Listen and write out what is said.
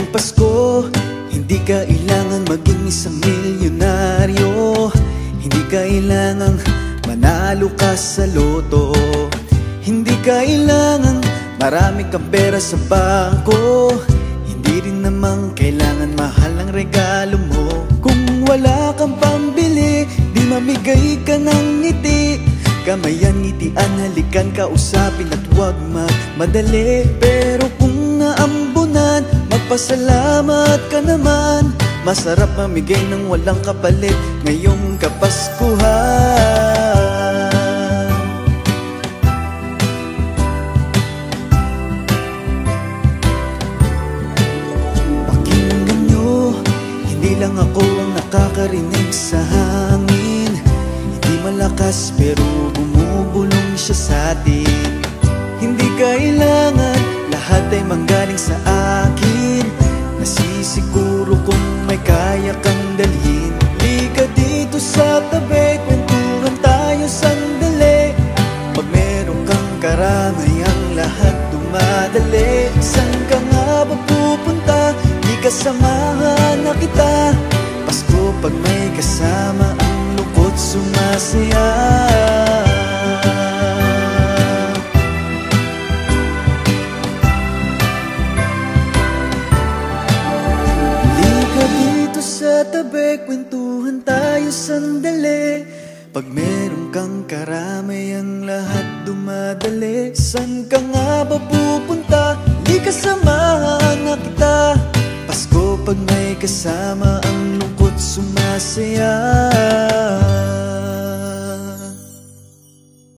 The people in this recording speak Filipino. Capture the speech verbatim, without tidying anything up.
Pasko, hindi kailangan maging isang milyonaryo, hindi kailangan manalo ka sa loto, hindi kailangan marami kang pera sa bangko, hindi rin naman kailangan mahal ang regalo mo. Kung wala kang pambili, di mamigay ka ng ngiti, kamayan, ngitian, halikan, kausapin at huwag magmadali. Pero kung naambunan, magpasalamat ka naman. Masarap mamigay ng walang kapalit ngayong Kapaskuhan. Pakinggan nyo, hindi lang ako ang nakakarinig sa hangin. Hindi malakas pero bumubulong siya sa atin. Hindi kailangan lahat ay manggaling sa akin, nasisiguro kung may kaya kang dalhin. Lika dito sa tabi, kwentuhan tayo sandali. Pag meron kang karamay, ang lahat dumadali. Saan ka nga ba pupunta? Di kasamahan na kita. Pasko pag may kasama, ang lungkot sumasaya. Sa tabi, kwentuhan tayo sandali. Pag meron kang karamay, ang lahat dumadali. San ka nga ba pupunta? Di kasamahan na kita. Pasko pag may kasama, ang lungkot sumasaya.